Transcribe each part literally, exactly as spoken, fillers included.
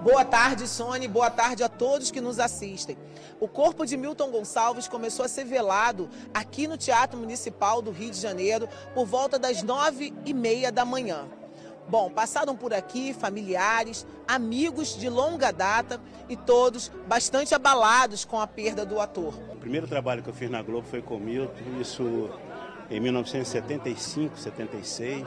Boa tarde, Sônia, boa tarde a todos que nos assistem. O corpo de Milton Gonçalves começou a ser velado aqui no Teatro Municipal do Rio de Janeiro por volta das nove e meia da manhã. Bom, passaram por aqui familiares, amigos de longa data e todos bastante abalados com a perda do ator. O primeiro trabalho que eu fiz na Globo foi com o Milton, isso em mil novecentos e setenta e cinco, setenta e seis.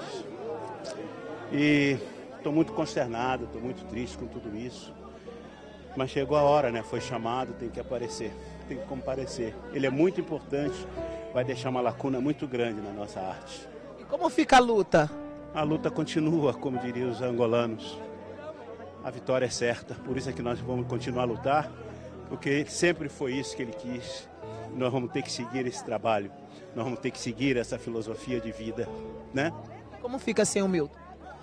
E estou muito consternado, estou muito triste com tudo isso. Mas chegou a hora, né? Foi chamado, tem que aparecer, tem que comparecer. Ele é muito importante, vai deixar uma lacuna muito grande na nossa arte. E como fica a luta? A luta continua, como diriam os angolanos. A vitória é certa, por isso é que nós vamos continuar a lutar, porque sempre foi isso que ele quis. Nós vamos ter que seguir esse trabalho, nós vamos ter que seguir essa filosofia de vida, né? Como fica sem o Milton?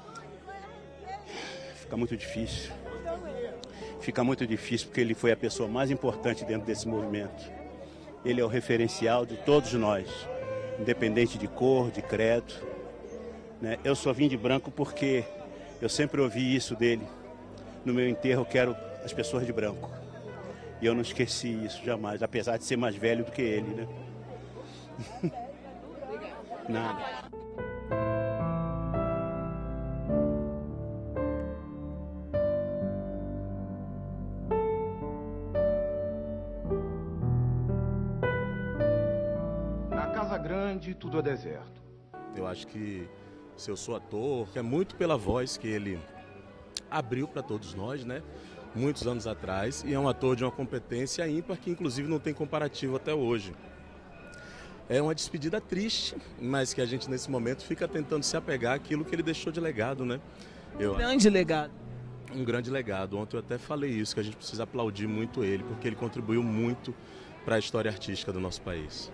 Fica muito difícil. Fica muito difícil porque ele foi a pessoa mais importante dentro desse movimento. Ele é o referencial de todos nós, independente de cor, de credo. Né? Eu só vim de branco porque eu sempre ouvi isso dele. No meu enterro eu quero as pessoas de branco. E eu não esqueci isso jamais, apesar de ser mais velho do que ele, né? Nada. Na Casa Grande, tudo é deserto. Eu acho que se eu sou ator, é muito pela voz que ele abriu para todos nós, né? Muitos anos atrás, e é um ator de uma competência ímpar que inclusive não tem comparativo até hoje. É uma despedida triste, mas que a gente nesse momento fica tentando se apegar àquilo que ele deixou de legado, né? Eu, Um grande legado. Um grande legado. Ontem eu até falei isso, que a gente precisa aplaudir muito ele, porque ele contribuiu muito para a história artística do nosso país.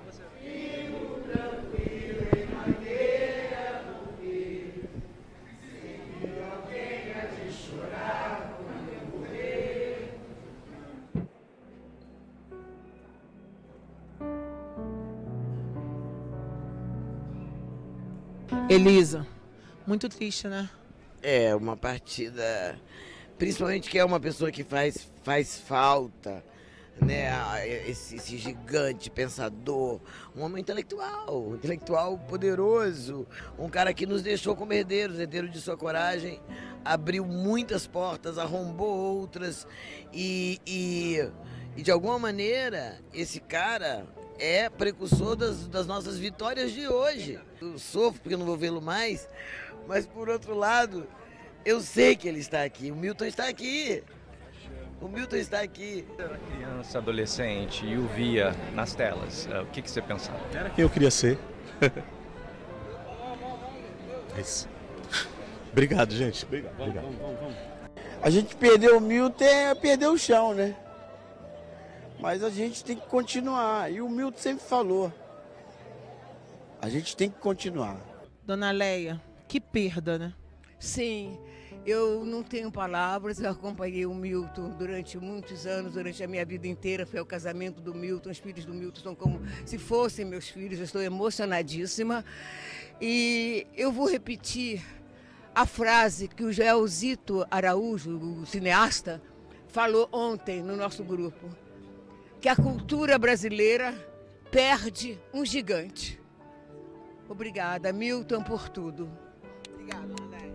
Elisa, muito triste, né? É uma partida, principalmente que é uma pessoa que faz, faz falta, né? Esse, esse gigante pensador, um homem intelectual, um intelectual poderoso, um cara que nos deixou como herdeiros, herdeiro de sua coragem, abriu muitas portas, arrombou outras e, e, e de alguma maneira esse cara é precursor das, das nossas vitórias de hoje. Eu sofro porque eu não vou vê-lo mais, mas por outro lado, eu sei que ele está aqui, o Milton está aqui. O Milton está aqui. Era criança, adolescente e o via nas telas, o que, que você pensava? Era quem eu queria ser. É isso. Obrigado, gente. Obrigado. Vamos, vamos, vamos, vamos. A gente perdeu o Milton, é perder o chão, né? Mas a gente tem que continuar. E o Milton sempre falou. A gente tem que continuar. Dona Leia, que perda, né? Sim, eu não tenho palavras. Eu acompanhei o Milton durante muitos anos, durante a minha vida inteira. Foi ao casamento do Milton. Os filhos do Milton são como se fossem meus filhos. Eu estou emocionadíssima. E eu vou repetir a frase que o Joelzito Araújo, o cineasta, falou ontem no nosso grupo. Que a cultura brasileira perde um gigante. Obrigada, Milton, por tudo. Obrigada, André.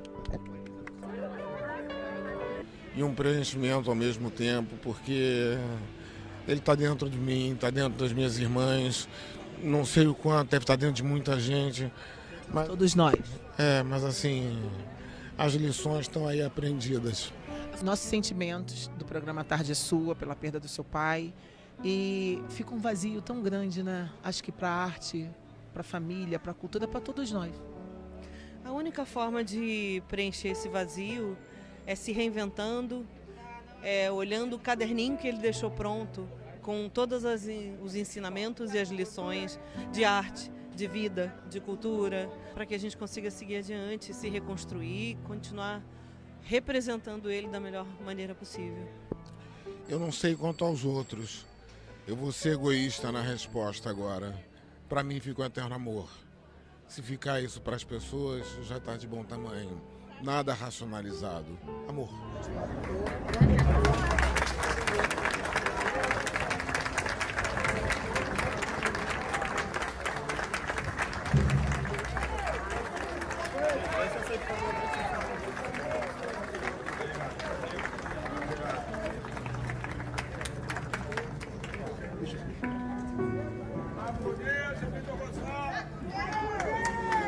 E um preenchimento ao mesmo tempo, porque ele está dentro de mim, está dentro das minhas irmãs, não sei o quanto, deve estar dentro de muita gente. Mas, todos nós. É, mas assim, as lições estão aí aprendidas. Nossos sentimentos do programa Tarde é Sua, pela perda do seu pai. E fica um vazio tão grande, né? Acho que para a arte, para a família, para a cultura, para todos nós. A única forma de preencher esse vazio é se reinventando, é olhando o caderninho que ele deixou pronto, com todos os ensinamentos e as lições de arte, de vida, de cultura, para que a gente consiga seguir adiante, se reconstruir, continuar representando ele da melhor maneira possível. Eu não sei quanto aos outros. Eu vou ser egoísta na resposta agora. Para mim fica o eterno amor. Se ficar isso para as pessoas, já está de bom tamanho. nada racionalizado. Amor.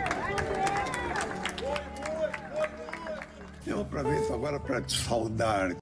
Eu aproveito agora para te saudar.